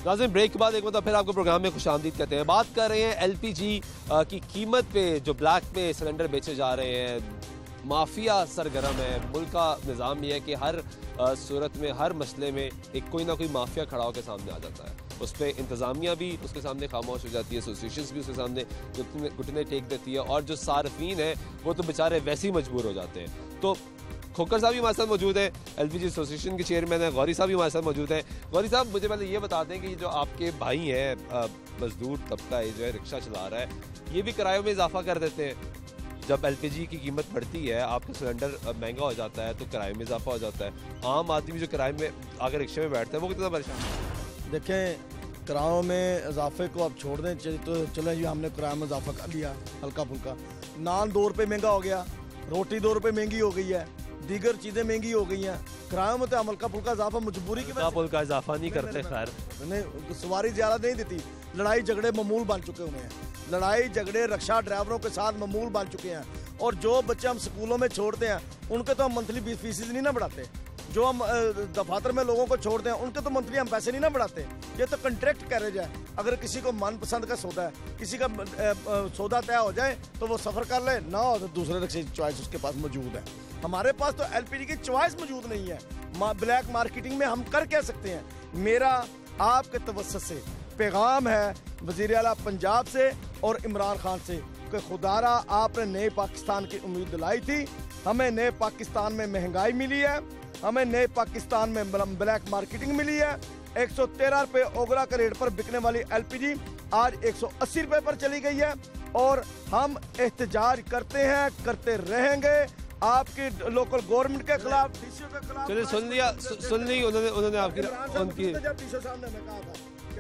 नाज़रीन, ब्रेक के बाद एक मतलब फिर आपको प्रोग्राम में खुशामदीद कहते हैं। बात कर रहे हैं एलपीजी की कीमत पे, जो ब्लैक में सिलेंडर बेचे जा रहे हैं। माफिया सरगर्म है। मुल्क का निज़ाम यह है कि हर सूरत में, हर मसले में एक कोई ना कोई माफिया खड़ा होकर सामने आ जाता है। उस पर इंतज़ामिया भी उसके सामने खामोश हो जाती है, एसोसिएशंस भी उसके सामने घुटने टेक देती है, और जो सार्फिन है वो तो बेचारे वैसे ही मजबूर हो जाते हैं। तो खोकर साहब भी हमारे साथ मौजूद है, एलपीजी एसोसिएशन के चेयरमैन है। गौरी साहब भी हमारे साथ मौजूद हैं। गौरी साहब, मुझे पहले ये बता दें कि जो आपके भाई हैं, मजदूर तबका है जो है रिक्शा चला रहा है, ये भी किरायों में इजाफा कर देते हैं। जब एलपीजी की कीमत बढ़ती है, आपका सिलेंडर महंगा हो जाता है, तो किराए में इजाफा हो जाता है। आम आदमी जो किराए में अगर रिक्शे में बैठता है वो कितना परेशान है? देखें, किरायों में इजाफे को अब छोड़ दें तो चले जी, हमने किराए में इजाफा कर लिया हल्का फुल्का। नान 2 रुपये महंगा हो गया, रोटी 2 रुपये महंगी हो गई है, दीगर चीज़ें महंगी हो गई हैं। किरायों में तो हम हल्का फुल्का इजाफा मजबूरी की वजह से फुल्का इजाफा नहीं करते। खैर नहीं, सवारी ज़्यादा नहीं देती। लड़ाई झगड़े मामूल बन चुके हुए हैं, लड़ाई झगड़े रिक्शा ड्राइवरों के साथ मामूल बन चुके हैं। और जो बच्चे हम स्कूलों में छोड़ते हैं उनके तो हम मंथली फीसिस नहीं ना बढ़ाते। जो हम दफातर में लोगों को छोड़ते हैं उनके तो मंथली हम पैसे नहीं ना बढ़ाते। ये तो कॉन्ट्रैक्ट कैरेज है। अगर किसी को मनपसंद का सौदा है, किसी का सौदा तय हो जाए तो वो सफ़र कर ले, ना हो तो दूसरे रिक्शे की चॉइस उसके पास मौजूद है। हमारे पास तो एलपीजी की चॉइस मौजूद नहीं है। ब्लैक मार्केटिंग में हम कर क्या सकते हैं? मेरा आपके तवज्जुह से पैगाम है वज़ीर आला पंजाब से और इमरान खान से कि खुदारा आपने नए पाकिस्तान की उम्मीद दिलाई थी। हमें नए पाकिस्तान में महंगाई मिली है, हमें नए पाकिस्तान में ब्लैक मार्केटिंग मिली है। 113 रुपये ओगरा के रेट पर बिकने वाली एलपीजी आज 180 रुपये पर चली गई है। और हम एहतजाज करते हैं, करते रहेंगे आपकी लोकल गवर्नमेंट के खिलाफ, डीसीओ के खिलाफ। चलिए, सुन ली उन्होंने आपकी उनकी डीसीओ साहब ने कहा था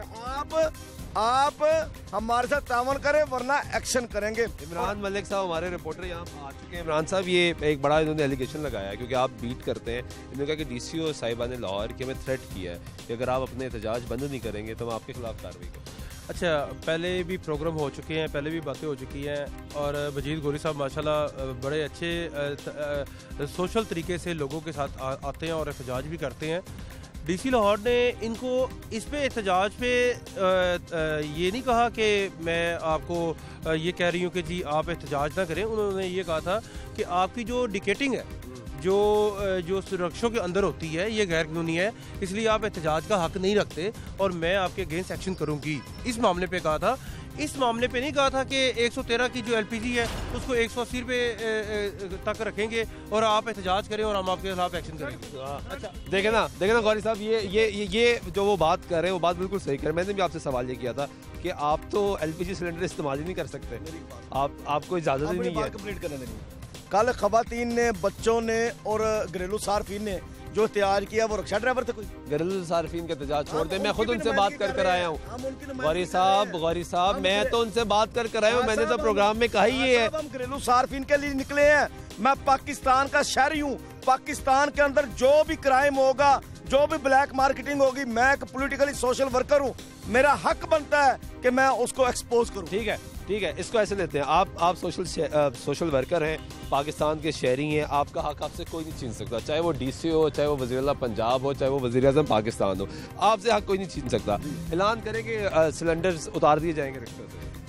कि आप हमारे साथ तावन करें वरना एक्शन करेंगे। इमरान मलिक साहब हमारे रिपोर्टर यहाँ आ चुके हैं। इमरान साहब, ये एक बड़ा इन्होंने एलिगेशन लगाया है क्योंकि आप बीट करते हैं। इन्होंने कहा कि डीसीओ साहिबा ने लाहौर के हमें थ्रेट किया है कि अगर आप अपने एहतजाज बंद नहीं करेंगे तो हम आपके खिलाफ कार्रवाई करेंगे। अच्छा, पहले भी प्रोग्राम हो चुके हैं, पहले भी बातें हो चुकी हैं, और वजीर गौरी साहब माशाल्लाह बड़े अच्छे सोशल तरीके से लोगों के साथ आते हैं और एहतजाज भी करते हैं। डीसी लाहौर ने इनको इस पे एहतजाज पे ये नहीं कहा कि मैं आपको ये कह रही हूँ कि जी आप एहतजाज ना करें। उन्होंने ये कहा था कि आपकी जो डिकेटिंग है, जो सुरक्षों के अंदर होती है, ये गैर कानूनी है, इसलिए आप एहतजाज का हक नहीं रखते और मैं आपके अगेंस्ट एक्शन करूंगी। इस मामले पे कहा था। इस मामले पे नहीं कहा था कि 113 की जो एलपीजी है उसको 180 रुपये तक रखेंगे और आप एहतजाज करें और हम आपके खिलाफ एक्शन करेंगे। अच्छा, देखे ना गौरी साहब, ये जो वो बात कर रहे हैं वो बात बिल्कुल सही कर रहे हैं। मैंने भी आपसे सवाल ये किया था कि आप तो एलपीजी सिलेंडर इस्तेमाल ही नहीं कर सकते, आपको इजाज़त ही नहीं है। कंप्लीट करने देनी। कल खवातीन ने, बच्चों ने और घरेलू सार्फिन ने जो एहतजाज किया वो रिक्शा ड्राइवर थे। कोई घरेलू सार्फिन का एहतजाज छोड़ दे, मैं खुद उनसे बात कर आया हूँ। गौरी साहब, मैं तो उनसे बात कर आया हूँ। मैंने तो प्रोग्राम में कहा ही है, हम घरेलू सार्फिन के लिए निकले हैं। मैं पाकिस्तान का शहरी हूँ। पाकिस्तान के अंदर जो भी क्राइम होगा, जो भी ब्लैक मार्केटिंग होगी, मैं एक पॉलिटिकली सोशल वर्कर हूँ। मेरा हक बनता है कि मैं उसको एक्सपोज करूँ। ठीक है, इसको ऐसे लेते हैं। आप सोशल वर्कर हैं, पाकिस्तान के शहरी हैं, आपका हक आपसे कोई नहीं छीन सकता, चाहे वो डीसी हो, चाहे वो वज़ीर आला पंजाब हो, चाहे वो वज़ीर आज़म पाकिस्तान हो, आपसे हक कोई नहीं छीन सकता। ऐलान करेंगे सिलेंडर उतार दिए जाएंगे रिक्शे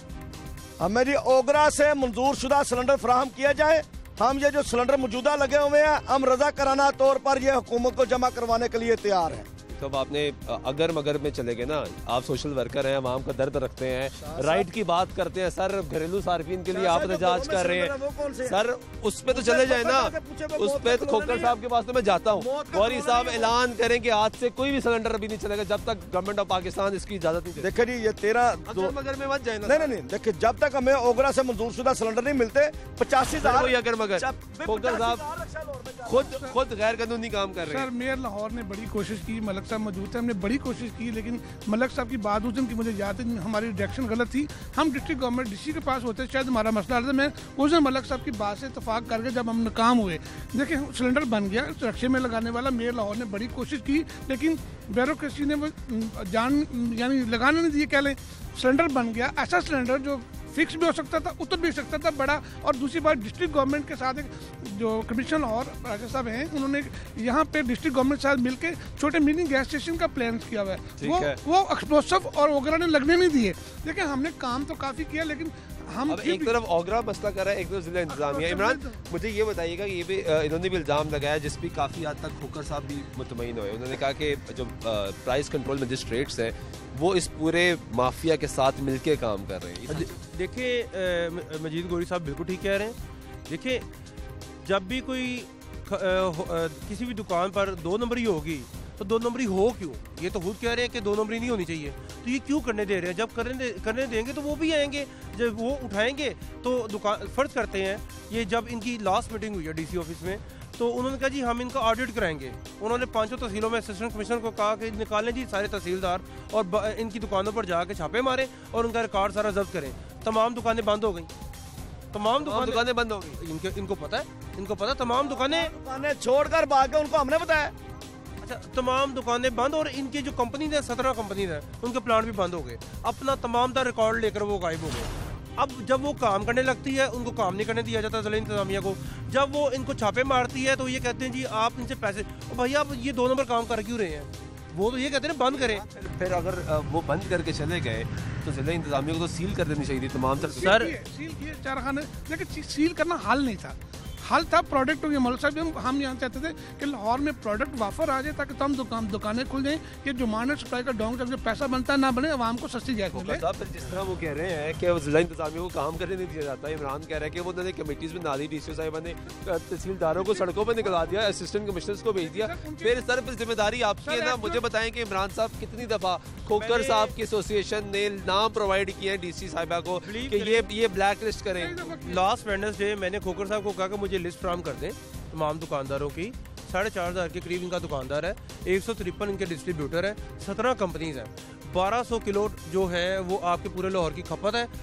से। हमें जी ओगरा से मंजूर शुदा सिलेंडर फराहम किया जाए। हम ये जो सिलेंडर मौजूदा लगे हुए हैं, हम रजा कराना तौर पर ये हुकूमत को जमा करवाने के लिए तैयार हैं। तो आपने अगर मगर में चले गए ना, आप सोशल वर्कर हैं, आवाम का दर्द रखते हैं, राइट की बात करते हैं। सर, घरेलू सार्फिन के लिए आप एहतजाज कर रहे हैं, सर उस पे तो चले जाए ना, उस पे तो खोकर साहब के पास तो मैं जाता हूँ। गौरी साहब ऐलान करें कि आज से कोई भी सिलेंडर अभी नहीं चलेगा जब तक गवर्नमेंट ऑफ पाकिस्तान इसकी इजाजत नहीं। देखिए जी, ये 13 मगर में मत जाए ना। नहीं, देखिए जब तक हमें ओगरा से मंजूर शुदा सिलेंडर नहीं मिलते 85,000 अगर मगर खोकर साहब खुद गैर कानूनी काम कर रहे हैं। सर, मेयर लाहौर ने बड़ी कोशिश की, मलक साहब मौजूद थे, हमने बड़ी कोशिश की, लेकिन मलक साहब की बात उस दिन की मुझे याद है, हमारी डायरेक्शन गलत थी। हम डिस्ट्रिक्ट गवर्नमेंट डीसी के पास होते शायद हमारा मसला था। मैं उस दिन मलक साहब की बात से इतफाक करके जब हम नाकाम हुए, देखिए सिलेंडर बन गया, रक्षे में लगाने वाला मेयर लाहौर ने बड़ी कोशिश की, लेकिन ब्यूरोक्रेसी ने वो जान यानी लगाने नहीं दिए। कह लें सिलेंडर बन गया, ऐसा सिलेंडर जो फिक्स भी हो सकता था, उतर भी सकता था बड़ा। और दूसरी बात, डिस्ट्रिक्ट गवर्नमेंट के साथ एक जो कमिश्नर और राजा साहब हैं, उन्होंने यहाँ पे डिस्ट्रिक्ट गवर्नमेंट के साथ मिलकर छोटे मिनी गैस स्टेशन का प्लान किया हुआ है। वो एक्सप्लोसिव और वगैरह ने लगने नहीं दिए। देखिए हमने काम तो काफी किया, लेकिन हम अब एक तरफ ओगरा मसला कर रहा है, एक तरफ जिला इंतजामिया। इमरान, मुझे ये बताइएगा, ये भी इन्होंने भी इल्ज़ाम लगाया जिस भी काफ़ी हद तक खोकर साहब भी मुतमईन हुए। उन्होंने कहा कि जो प्राइस कंट्रोल मजिस्ट्रेट्स हैं वो इस पूरे माफिया के साथ मिलके काम कर रहे हैं। देखिए मजीद गोरी साहब बिल्कुल ठीक कह रहे हैं। देखिए जब भी कोई किसी भी दुकान पर 2 नंबरी होगी तो 2 नंबरी हो क्यों? ये तो खुद कह रहे हैं कि 2 नंबरी नहीं होनी चाहिए, तो ये क्यों करने दे रहे हैं? जब करने देंगे तो वो भी आएंगे, जब वो उठाएंगे तो दुकान फर्ज करते हैं। ये जब इनकी लास्ट मीटिंग हुई है डीसी ऑफिस में, तो उन्होंने कहा जी हम इनका ऑडिट कराएंगे। उन्होंने 5 तहसीलों में असिस्टेंट कमिश्नर को कहा कि निकालें जी सारे तहसीलदार और इनकी दुकानों पर जाके छापे मारें और उनका रिकॉर्ड सारा जब्त करें। तमाम दुकानें बंद हो गई, तमाम दुकानें बंद हो गई। इनको पता है तमाम दुकानें छोड़कर भाग गए, उनको हमने बताया। अच्छा, तमाम दुकानें बंद और इनकी जो कंपनी है 17 कंपनी है, उनके प्लांट भी बंद हो गए। अपना तमाम दा रिकॉर्ड लेकर वो गायब हो गए। अब जब वो काम करने लगती है, उनको काम नहीं करने दिया जाता जिला इंतजामिया को। जब वो इनको छापे मारती है तो ये कहते हैं जी आप इनसे पैसे, भैया आप ये 2 नंबर काम कर क्यों रहे हैं? वो तो ये कहते हैं बंद करें। फिर अगर वो बंद करके चले गए तो जिला इंतजामिया को तो सील कर देनी चाहिए थी तमाम सर। सील किए कारखाने, लेकिन सील करना हल नहीं था। हल था प्रोडक्ट। ये मौलवी साहब हम यहाँ चाहते थे कि लाहौर में प्रोडक्ट वाफर आ जाए ताकि तमाम दुकानें खुल जाएं। ये जो मार्केट सप्लाई का डोंग जो पैसा बनता ना बने, आवाम को सस्ती गैस मिले। फिर जिस तरह वो कह रहे हैं कि जिला इंतजामिया को काम करने नहीं दिया जाता, इमरान कह रहा है कि वो उन्होंने कमेटीज बना दी, डीसी साहिबा ने तहसीलदारों को सड़कों पर निकला दिया, असिस्टेंट कमिश्नर्स को भेज दिया। फिर सर जिम्मेदारी आपकी है ना। मुझे बताएं कि इमरान साहब कितनी दफा खोकर साहब की एसोसिएशन ने नाम प्रोवाइड किए हैं डीसी साहिबा को कि ये ब्लैक लिस्ट करें। लास्ट वेडनेसडे मैंने खोकर साहब को कहा कि मुझे लिस्ट फ्राहम कर दें तमाम दुकानदारों की। 4,500 के करीब इनका दुकानदार है, 153 इनके डिस्ट्रीब्यूटर है, 17 कंपनीज हैं। 1200 किलो जो है वो आपके पूरे लाहौर की खपत है।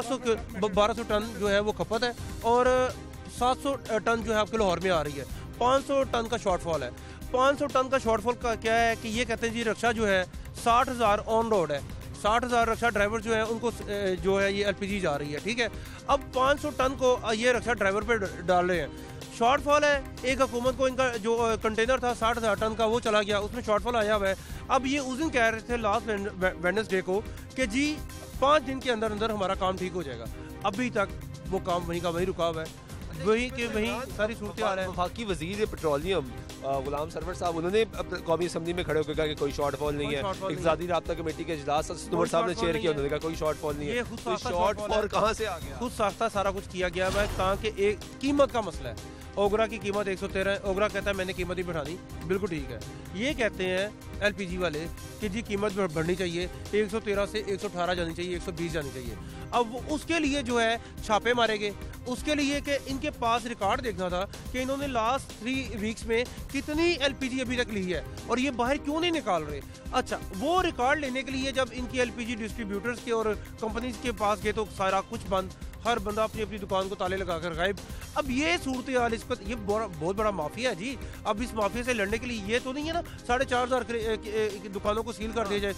1200 टन जो है वो खपत है और 700 टन जो है आपके लाहौर में आ रही है। 500 टन का शॉर्टफॉल है। 500 टन का शॉर्टफॉल का क्या है कि ये कहते हैं जी रक्षा जो है 60,000 ऑन रोड है। 60,000 रक्षा ड्राइवर जो है उनको जो है ये LPG जा रही है, ठीक है। अब 500 टन को ये रक्षा ड्राइवर पे डाल रहे हैं। शॉर्टफॉल है, एक हुकूमत को इनका जो कंटेनर था 60,000 टन का वो चला गया, उसमें शॉर्टफॉल आया हुआ है। अब ये उस दिन कह रहे थे लास्ट वेडनेसडे को कि जी 5 दिन के अंदर अंदर हमारा काम ठीक हो जाएगा। अभी तक वो काम वहीं का वहीं रुका हुआ है, वहीं के वहीं सारी सूरत हाल है। वफाकी वजीर पेट्रोलियम गुलाम सरवर साहब उन्होंने कौमी असम्बली में खड़े होकर कहा कि कोई शॉर्टफॉल नहीं है। इक़्तिसादी राब्ता कमेटी के इजलास सितंबर साहब ने चेयर किया, उन्होंने कहा कोई शॉर्टफॉल नहीं है। शॉर्टफॉल कहाँ से आ गया? खुद साख्ता सारा कुछ किया गया है ताकि एक कीमत का मसला है। ओगरा की कीमत 113, ओगरा कहता है मैंने कीमत ही बढ़ा दी, बिल्कुल ठीक है। ये कहते हैं LPG वाले कि जी कीमत बढ़नी चाहिए, 113 से 118 जानी चाहिए, 120 जानी चाहिए। अब वो उसके लिए जो है छापे मारेंगे, उसके लिए कि इनके पास रिकॉर्ड देखना था कि इन्होंने लास्ट 3 वीक्स में कितनी LPG अभी तक ली है और ये बाहर क्यों नहीं निकाल रहे। अच्छा, वो रिकॉर्ड लेने के लिए जब इनकी LPG डिस्ट्रीब्यूटर्स के और कंपनीज के पास गए तो सारा कुछ बंद, हर बंदा अपनी अपनी दुकान को ताले लगाकर गायब। अब ये सूरत हाल, इस पर ये बहुत बड़ा माफिया है जी। अब इस माफिया से लड़ने के लिए ये तो नहीं है ना 4,500 दुकानों को सील कर दिया जाए।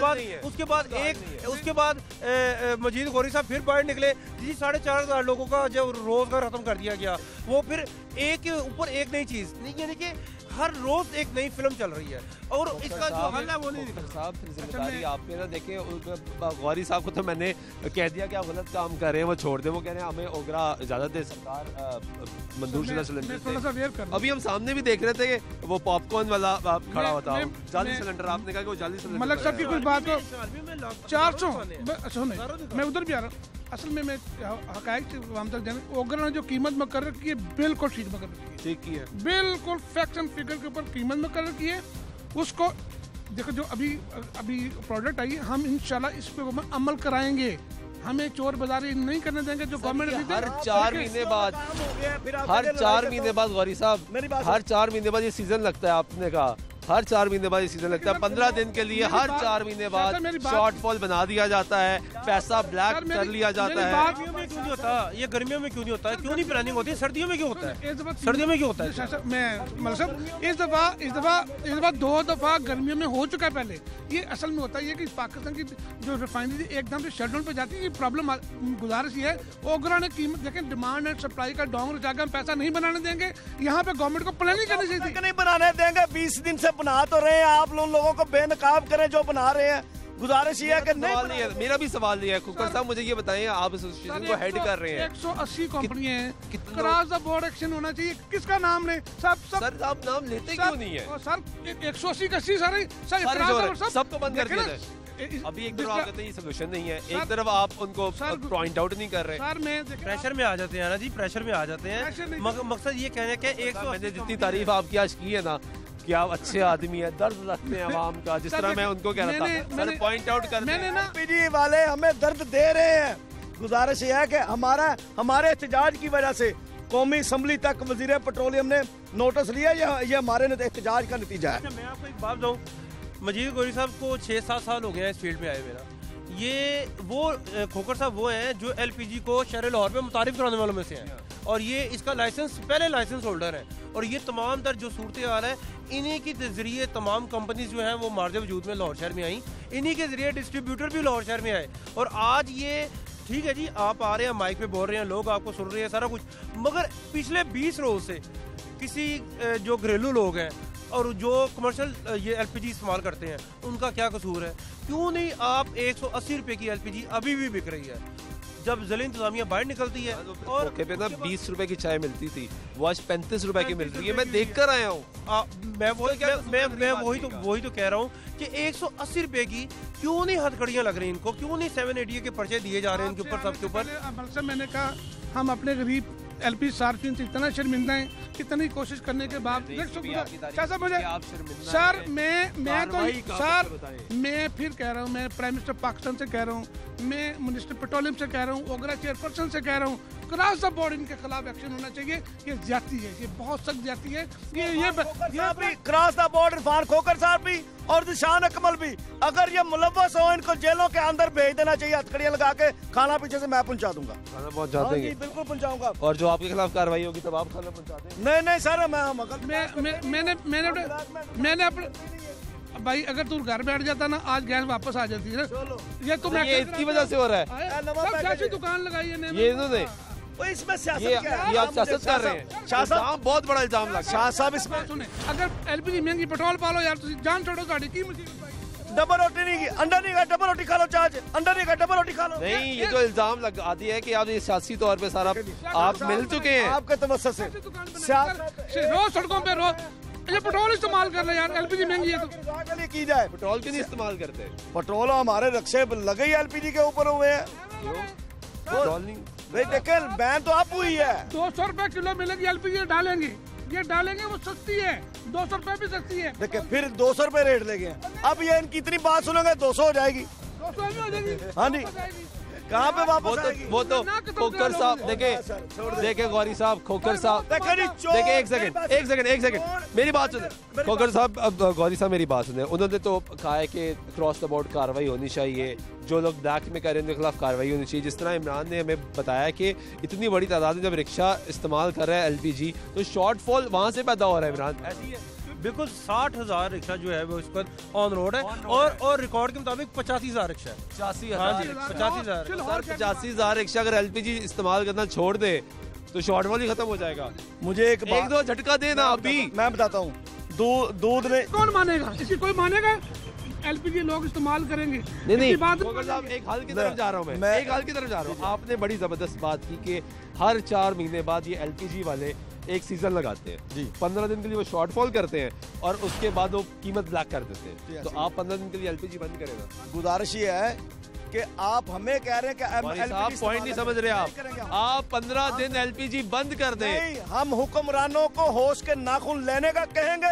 उसके बाद मजीद गौरी साहब फिर बाहर निकले जी 4,500 लोगों का जो रोजगार खत्म कर दिया गया। वो फिर एक के ऊपर एक नई चीज नहीं, यानी कि हर रोज एक नई फिल्म चल रही है और इसका जो हल है वो नहीं निकल साहब। जिम्मेदारी आप पे ना। देखें गौरी साहब को तो मैंने कह दिया कि आप गलत काम कर रहे हैं, वो छोड़ दे। वो कह रहे हैं हमें ओगरा इजाजत दे सरकार मंजूर शुदा सिलेंडर। अभी हम सामने भी देख रहे थे कि वो पॉपकॉर्न वाला खड़ा होता है जाली सिलेंडर। आपने कहा कि वो जाली सिलेंडर। मलक साहब की कुछ बात हो 400 मैं उधर भी आ रहा हूँ। असल में मैं हकायक वहाँ तक जाने, ओगरा ने जो कीमत मुकर्रर की है बिल्कुल ठीक मुकर्रर की है, बिल्कुल फैक्ट एंड फिगर के ऊपर कीमत मुकर्रर की है। उसको देखो जो अभी प्रोडक्ट आई है, हम इंशाल्लाह इस पे अमल कराएंगे। हमें चोर बाजारी नहीं करने देंगे जो गवर्नमेंट हर 4 महीने बाद गौरी साहब, हर 4 महीने बाद ये सीजन लगता है। आपने कहा हर 4 महीने बाद ये सीजन लगता है। 15 दिन के लिए हर 4 महीने बाद शॉर्टफॉल बना दिया जाता है, पैसा ब्लैक कर लिया जाता है। क्यों नहीं होता? ये गर्मियों में क्यों नहीं होता है? क्यों नहीं प्लानिंग होती है? सर्दियों में क्यों होता है? सर्दियों में क्यों होता है? मैं मतलब इस दफा 2 दफा गर्मियों में हो चुका है पहले। ये असल में होता है कि पाकिस्तान की जो रिफाइनरी एकदम से शटडाउन पे जाती है, ये प्रॉब्लम गुजारिश ये है ओगरा ने कीमत देखें, डिमांड एंड सप्लाई का डोंगर जाकर हम पैसा नहीं बनाने देंगे। यहाँ पे गवर्नमेंट को प्लानिंग करनी चाहिए। नहीं बनाने देंगे, 20 दिन से बना तो रहे हैं आप लोगों को बेनकाब करें जो बना रहे हैं। गुजारिश ये है कि नहीं है। मेरा भी सवाल नहीं है खुक्कर साहब, मुझे ये बताइए, आप एसोसिएशन को हेड कर रहे हैं, 180 कंपनियां हैं, क्रॉस द बोर्ड एक्शन होना चाहिए। किसका नाम ले? सर आप नाम लेते क्यों नहीं है? सर 180 का सारे सबको बंद कर दिया जाए। अभी एक तरफ आप कहते हैं ये सोल्यूशन नहीं है, एक तरफ आप उनको पॉइंट आउट नहीं कर रहे। सर मैं प्रेशर में आ जाते हैं ना जी, प्रेशर में आ जाते हैं। मकसद ये कहने के 100 मैंने जितनी तारीफ आपकी आज की है ना कि आप अच्छे आदमी है, दर्द रखते हैं आवाम का, जिस तरह मैं उनको कह रहा था, सर पॉइंट आउट करते हैं। एलपीजी वाले हमें दर्द दे रहे हैं। गुजारिश ये है कि हमारे एहतजाज की वजह से कौमी असम्बली तक वजीर पेट्रोलियम ने नोटिस लिया। ये हमारे एहतजाज का नतीजा है। मैं आपको एक बात बताऊं, मजीद गौरी साहब को 6-7 साल हो गए हैं इस फील्ड में आए हुए ना। ये वो खोकर साहब वो हैं जो एलपीजी को शहर लाहौर में मुतारिफ कराने वालों में से हैं, और ये इसका लाइसेंस पहले लाइसेंस होल्डर है। और ये तमाम तर जो सूरत हाल है, इन्हीं के जरिए तमाम कंपनीज जो हैं वो मार्ज वजूद में लाहौर शहर में आई, इन्हीं के जरिए डिस्ट्रीब्यूटर भी लाहौर शहर में आए। और आज ये ठीक है जी, आप आ रहे हैं माइक पे बोल रहे हैं, लोग आपको सुन रहे हैं सारा कुछ, मगर पिछले 20 रोज से किसी जो घरेलू लोग हैं और जो कमर्शियल ये एलपीजी इस्तेमाल करते हैं, उनका क्या कसूर है? क्यों नहीं आप 180 रुपए की एलपीजी अभी भी बिक रही है, जब ज़िला इंतजामिया बाहर निकलती है? और पे ना 20 रुपए की चाय मिलती थी, वो आज 35 रुपए की मिल रही है। मैं देख कर आया हूँ। मैं वही तो कह रहा हूँ कि 180 रुपए की क्यों नहीं हथकड़ियाँ लग रही इनको? क्यों नहीं 780 के पर्चे दिए जा रहे हैं इनके ऊपर, सबके ऊपर? मैंने कहा हम अपने गरीब एलपी सार्फिन से इतना शर्मिंदा है, कितनी कोशिश करने के बाद मुझे सर मैं फिर कह रहा हूँ, मैं प्राइम मिनिस्टर पाकिस्तान से कह रहा हूँ, मैं मिनिस्टर पेट्रोलियम से कह रहा हूँ, ओगरा चेयरपर्सन से कह रहा हूँ, क्रॉस द बोर्ड इनके खिलाफ एक्शन होना चाहिए। ये ज्यादती है, ये बहुत सख्त ज्यादती है। ये cross the board Irfan Khokhar साहब भी और दिशान अकमल भी, अगर ये मुलव्वस हो, इनको जेलों के अंदर भेज देना चाहिए, हथकड़ियां लगा के। खाना पीछे से मैं पहुंचा दूंगा, खाना पहुंचा देंगे, बिल्कुल पहुंचाऊंगा। और जो आपके खिलाफ कार्रवाई होगी तब आप खाना पहुंचा देंगे? नहीं सर, मैंने अपने भाई, अगर तू घर बैठ जाता ना, आज गैस वापस आ जाती है ना। ये तो मैं इसकी वजह से हो रहा है, दुकान लगाई है ये इन्होंने, इसमें ये आप सियासत कर रहे हैं। शाह बहुत बड़ा इल्जाम लगा। शाह साहब इसमें सुने, अगर एलपीजी महंगी, पेट्रोल पालो यार, जान छोड़ो गाड़ी की मुसीबत। डबल रोटी नहीं, अंडा नहीं खा, डबल रोटी खा लो, चार्ज अंडा नहीं खा, डबल रोटी खा लो। नहीं, ये जो इल्जाम लगा दिया है कि आप ये सियासी तौर पे सारा आप मिल चुके हैं आपके तवज्जो से। रोज सड़कों पे ये पेट्रोल इस्तेमाल कर ले यार, एलपीजी महंगी है तो की जाए। पेट्रोल क्यों नहीं इस्तेमाल करते? पेट्रोल हमारे रक्शे लगे ही एलपीजी के ऊपर हुए हैं। पेट्रोल नहीं भाई देखें, बैन तो आप हुई है। 200 रुपए किलो मिलेगी एलपीजी, डालेंगे वो सस्ती है, 200 रुपए भी सस्ती है। देखिए फिर 200 रुपए रेट लेंगे। अब ये इनकी इतनी बात सुनेंगे 200 हो जाएगी। 200 हो जाएगी। हाँ जी, कहाँ पे वापस आएगी? वो तो खोकर साहब देखे गौरी साहब, खोकर साहब देखे, एक सेकंड मेरी बात सुने। खोकर साहब, अब गौरी साहब मेरी बात सुने। उन्होंने तो कहा है कि क्रॉस द बोर्ड कार्रवाई होनी चाहिए, जो लोग ब्लैक में कर रहे हैं उनके खिलाफ कार्रवाई होनी चाहिए। जिस तरह इमरान ने हमें बताया कि इतनी बड़ी तादाद में जब रिक्शा इस्तेमाल कर रहा है एलपीजी, तो शॉर्टफॉल वहाँ से पैदा हो रहा है। इमरान ऐसी है बिल्कुल 60,000 रिक्शा जो है वो इस पर ऑन रोड है, और रिकॉर्ड के मुताबिक 85,000 रिक्शा है। 85,000 रिक्शा अगर एलपीजी इस्तेमाल करना छोड़ दे तो शॉर्टफॉल ही खत्म हो जाएगा। मुझे एक 1-2 झटका देना अभी। मैं बताता हूँ, दूध ने कौन मानेगा, इसकी कोई मानेगा? एलपीजी लोग इस्तेमाल करेंगे। नहीं साहब, एक हाल की तरफ जा रहा हूँ मैं एक हाल की तरफ जा रहा हूँ। आपने बड़ी जबरदस्त बात की कि हर 4 महीने बाद ये एलपीजी वाले एक सीजन लगाते हैं जी, 15 दिन के लिए वो शॉर्टफॉल करते हैं और उसके बाद वो कीमत ब्लैक कर देते हैं। तो आप 15 दिन के लिए एलपीजी बंद करेगा। गुजारिश ये है कि आप हमें कह रहे हैं कि आप पॉइंट नहीं समझ रहे। आप 15 दिन एलपीजी बंद कर दें। नहीं, हम हुक्मरानों को होश के नाखून लेने का कहेंगे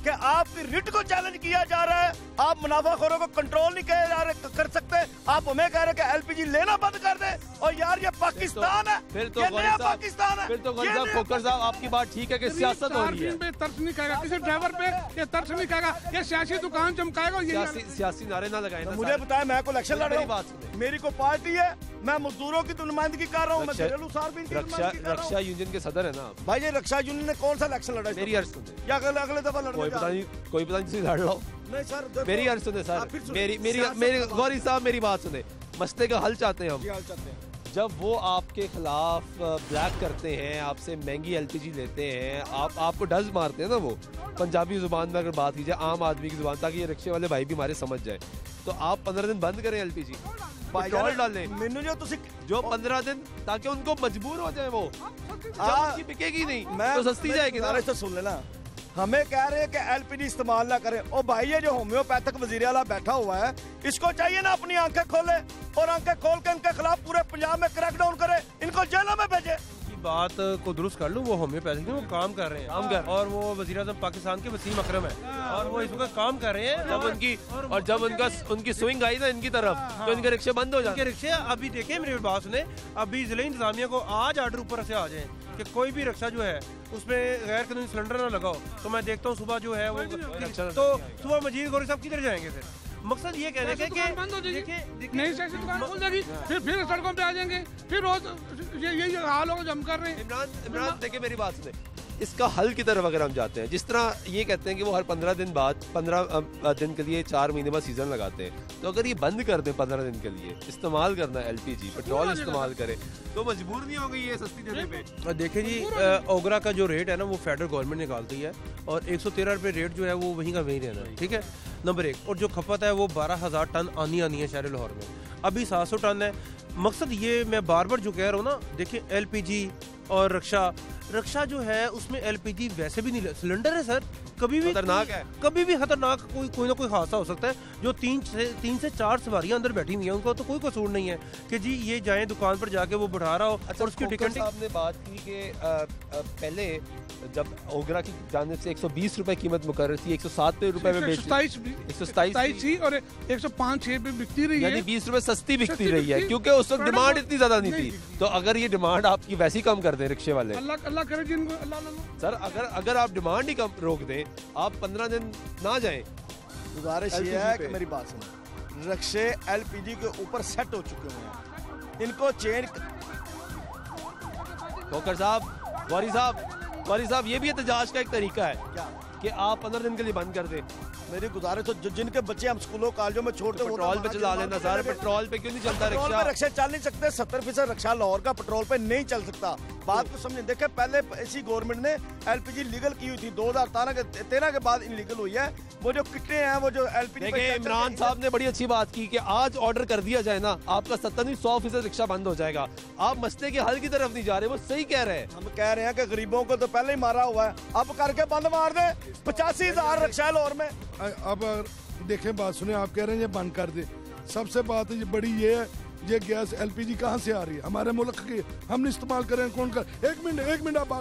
कि आपकी रिट को चैलेंज किया जा रहा है, आप मुनाफाखोरों को कंट्रोल नहीं कर सकते, आप हमें कह रहे हैं कि एलपीजी लेना बंद कर दे। और यार ये पाकिस्तान है, फिर तो ये गौरी नया साहब, पाकिस्तान है। फिर तो गौरी साहब, खोखर साहब आपकी बात ठीक है कि सियासत हो रही है। पे तरस नहीं खाएगा, किसी ड्राइवर पे ये तरस नहीं खाएगा, ये सियासी दुकान चमकाएगा। सियासी नारे ना लगाए ना। मुझे बताया, मैं को इलेक्शन लड़ रहा हूँ, बात सुने। मेरी को पार्टी है, मैं मजदूरों की तो नुमाइंदगी कर रहा हूँ, मैं घरेलू सार्वजनिक की नुमाइंदगी कर रहा हूँ। रक्षा यूनियन के सदर है ना भाई, ये रक्षा यूनियन ने कौन सा इलेक्शन लड़ा? मेरी अर्ज सुने, या अगले दफा लड़ने कोई पता नहीं लड़ रहा हूँ। नहीं सर, मेरी अर्ज सुने सर, मेरी गौरी साहब मेरी बात सुने। मसले का हल चाहते हैं हम। चाहते हैं जब वो आपके खिलाफ ब्लैक करते हैं, आपसे महंगी एलपीजी लेते हैं, आपको डज मारते हैं ना, वो पंजाबी जुबान में अगर बात की जाए, आम आदमी की जुबान, ताकि ये रिक्शे वाले भाई भी हमारे समझ जाए, तो आप 15 दिन बंद करें एलपीजी, पेट्रोल डालें मैनू जो 15 दिन, ताकि उनको मजबूर हो जाए, वो उनकी बिकेगी नहीं तो सस्ती जाएगी ना। तो सुन लेना, हमें कह रहे हैं कि एलपीजी इस्तेमाल ना करें। और भाई ये जो होम्योपैथिक वजीर आला बैठा हुआ है, इसको चाहिए ना अपनी आंखें खोले और आंखें खोल के इनके खिलाफ पूरे पंजाब में क्रैकडाउन करे, इनको जेलों में भेजे। बात को दुरुस्त कर लूँ, वो होम्योपैथिक वो काम कर रहे हैं, और वो वज़ीर आज़म पाकिस्तान के वसीम अकरम है, और वो इस वक्त काम कर रहे हैं। जब उनकी स्विंग आई ना इनकी तरफ, तो इनके रिक्शे बंद हो जाते। रिक्शे अभी देखें, मेरी बात सुने, अभी जिले इंतजामिया को आज आर्डर ऊपर से आ जाए कि कोई भी रिक्शा जो है उसमें गैर कानूनी सिलेंडर ना लगाओ। तो मैं देखता हूँ सुबह जो है वो, तो सुबह मजीद गौरी साहब किधर जाएंगे? फिर मकसद ये कहने का कि बंद हो जाएगी, नई सियासी दुकान खुल जाएगी, फिर सड़कों पे आ जाएंगे, फिर रोज यही हाल होगा जो हम कर रहे हैं। इमरान देखिए मेरी बात सुने, इसका हल की तरफ अगर हम जाते हैं, जिस तरह ये कहते हैं कि वो हर 15 दिन बाद 15 दिन के लिए 4 महीने बाद सीजन लगाते हैं, तो अगर ये बंद कर दें 15 दिन के लिए इस्तेमाल करना एलपीजी पेट्रोल इस्तेमाल करें, तो मजबूर नहीं हो गई ये सस्ती देने पे। देखिए जी, ओगरा का जो रेट है ना वो फेडरल गवर्नमेंट निकालती है, और 113 रुपये रेट जो है वो वहीं का वहीं रहना है, ठीक है, नंबर 1। और जो खपत है वो 12,000 टन आनी है शहर लाहौर में, अभी 700 टन है। मकसद ये मैं बार बार जो कह रहा हूँ ना, देखिए एलपीजी और रक्षा जो है उसमें एलपीजी वैसे भी नहीं, सिलेंडर है सर, कभी भी खतरनाक है, कभी भी खतरनाक कोई ना कोई हादसा हो सकता है। जो 3 से 4 सवारियां अंदर बैठी हुई हैं, उनको तो कोई कसूर नहीं है कि जी ये जाएं दुकान पर जाके वो बढ़ा रहा हो। अच्छा, और उसकी टिकट साहब ने बात की कि पहले जब ओगरा की जानिब से 120 रुपए कीमत मुकर्रर थी, 107 रुपए में 127 थी और 105-6 पे बिकती रही है, यानी 20 रुपए सस्ती बिकती रही है, क्योंकि उस वक्त डिमांड इतनी ज्यादा नहीं थी। तो अगर ये डिमांड आपकी वैसी कम कर दें रिक्शे वाले, अल्लाह करे जिनको सर, अगर आप डिमांड ही कम रोक दें, आप 15 दिन ना जाएं। गुजारिश ये है कि मेरी बात सुनो, रिक्शे एलपीजी के ऊपर सेट हो चुके हैं, इनको चेंज। खोखर साहब, गौरी साहब, ये भी एहतजाज का एक तरीका है क्या कि आप 15 दिन के लिए बंद कर दें। मेरी गुजारिश, तो जिनके बच्चे हम स्कूलों कॉलेजों में छोड़ते हैं, पेट्रोल पे चला लेना सर, पेट्रोल पे क्यों नहीं चलता रिक्शा? रिक्शा चल नहीं सकते, 70% रिक्शा लाहौर का पेट्रोल पे नहीं चल सकता। बात को समझे, देखे पहले इसी गवर्नमेंट ने एलपीजी लीगल की हुई थी, 2013 के बाद इनलीगल हुई है। वो जो किटें हैं, वो जो एलपीजी, देखिए इमरान साहब ने बड़ी अच्छी बात की कि आज ऑर्डर कर दिया जाए ना, आपका 70-100% रिक्शा बंद हो जाएगा। आप मसले के हल की तरफ नहीं जा रहे, वो सही कह रहे हैं। हम कह रहे हैं कि गरीबों को तो पहले ही मारा हुआ है, अब करके बंद मार दे। 85,000 रिक्शा लाहौर में। अब देखें, बात सुने, आप कह रहे हैं ये बंद कर दे, सबसे बात ये बड़ी ये है, ये गैस एलपीजी कहाँ से आ रही है? हमारे मुल्क की, हम इस्तेमाल करें, कौन कर? एक मिनट आप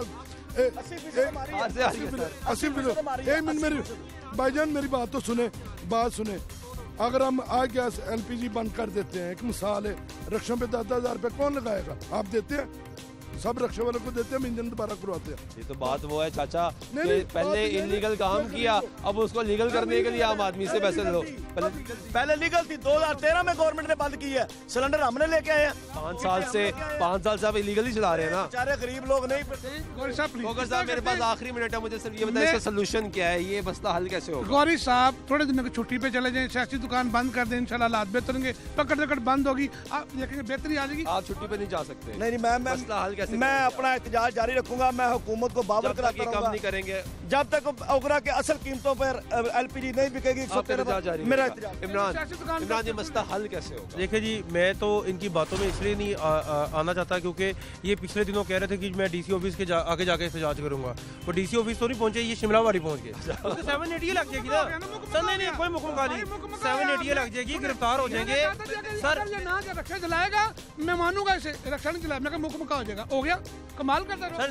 80%। एक मिनट मेरी भाईजान, मेरी बात तो सुने, अगर हम आज गैस एलपीजी बंद कर देते हैं, एक मिसाल है, रिक्शों पे 10,000 रुपये कौन लगाएगा? आप देते हैं, सब रिक्शे वालों को देते हैं, हम इंजन दोबारा करवाते हैं। ये तो बात वो है चाचा, पहले इलीगल काम किया, अब उसको लीगल करने के लिए आम आदमी से पैसे लो। पहले लीगल थी, 2013 में गवर्नमेंट ने बंद की है, सिलेंडर हमने लेके आए हैं। 5 साल से आप इलीगल ही चला रहे हैं ना। बेचारे गरीब लोग नहीं। गौरी साहब, मेरे पास आखिरी मिनट है, मुझे सिर्फ ये बताइए इसका सोल्यूशन क्या है, ये मसला हल कैसे होगा? गौरी साहब, थोड़े दिनों की छुट्टी पे चले जाएं, सियासी दुकान बंद कर दें, इंशाल्लाह हालात बेहतर होंगे, पकड़ बंद होगी, आप देखेंगे बेहतरी आ जाएगी। आप छुट्टी पे नहीं जा सकते। नहीं, मसला हल कैसे? मैं अपना एहतजाज जारी रखूंगा, मैं हुकूमत को बावर कराता रहूंगा, कम नहीं करेंगे जब तक ओगरा के असल कीमतों पर एलपीजी नहीं बिकेगी। 113 मेरा इमरान, ये मसला हल कैसे होगा? देखिए जी, मैं तो इनकी बातों में इसलिए नहीं आना चाहता क्योंकि ये पिछले दिनों कह रहे थे कि मैं डीसी ऑफिस के आगे जाके एहतजाज करूंगा, वो डीसी ऑफिस तो नहीं पहुंचे, ये शिमलावाड़ी पहुंच गए। 780 लग जाएगी ना सर? नहीं, कोई मुकम्मल नहीं, 780 लग जाएगी, गिरफ्तार हो जाएंगे सर। रक्षा चलाएगा, मैं मानूंगा इसे, रक्षा नहीं चलाया, मैं मुकम्मल हो जाएगा। हो गया, कमाल करता सर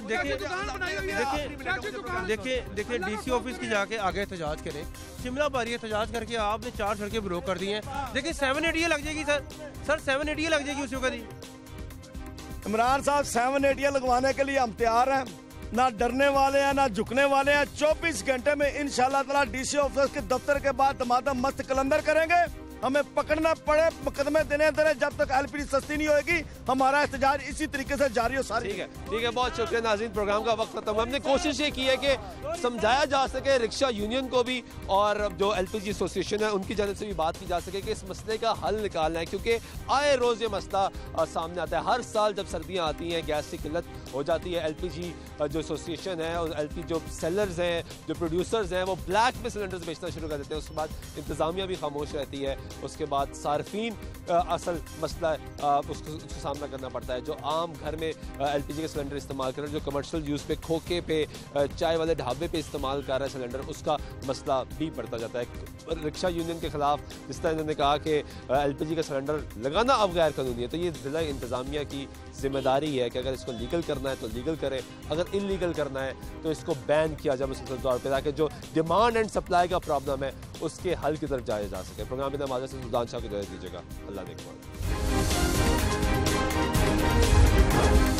देखिए डीसी ऑफिस की जाके आगे एहतजाज करें, शिमला पर एहतजाज करके आपने 4 सड़कें ब्लॉक कर दी हैं। देखिए 780 लग जाएगी सर 780 लग जाएगी उसी वक्त। इमरान साहब 780 लगवाने के लिए हम तैयार हैं, ना डरने वाले हैं ना झुकने वाले हैं। 24 घंटे में इंशाल्लाह ताला डीसी ऑफिस के दफ्तर के बाद दमादम मस्त कलंदर करेंगे। हमें पकड़ना पड़े, मुकदमे देने जब तक एलपीजी सस्ती नहीं होगी, हमारा एहतजाज इसी तरीके से जारी हो। सारी ठीक है, बहुत शुक्रिया नाज़रीन, प्रोग्राम का वक्त खत्म। हमने कोशिश ये की है कि समझाया जा सके रिक्शा यूनियन को भी और जो एलपीजी एसोसिएशन है उनकी जानब से भी बात की जा सके कि इस मसले का हल निकालना है, क्योंकि आए रोज़ ये मसला सामने आता है। हर साल जब सर्दियाँ आती हैं, गैस की किल्लत हो जाती है, एलपीजी जो एसोसिएशन है और एलपीजी जो सेलर्स हैं, जो प्रोड्यूसर्स हैं, वो ब्लैक में सिलेंडर्स बेचना शुरू कर देते हैं। उसके बाद इंतज़ामिया भी खामोश रहती है, उसके बाद सार्फिन असल मसला उसको सामना करना पड़ता है। जो आम घर में एलपीजी के सिलेंडर इस्तेमाल कर रहे हैं, जो कमर्शियल यूज़ पे, खोखे पे, चाय वाले ढाबे पे इस्तेमाल कर रहा है सिलेंडर, उसका मसला भी बढ़ता जाता है। रिक्शा यूनियन के खिलाफ जिस तरह इन्होंने कहा कि एलपीजी का सिलेंडर लगाना अब गैर कानूनी है, तो ये ज़िला इंतज़ामिया की जिम्मेदारी है कि अगर इसको लीगल करना है तो लीगल करे, अगर इलीगल करना है तो इसको बैन किया जाए मुसलसल तौर पर, ताकि जो डिमांड एंड सप्लाई का प्रॉब्लम है उसके हल की तरफ जाया जा सके। प्रोग्राम में हमारे से सुल्तान शाह को इजाज़त दीजिएगा। अल्लाह ने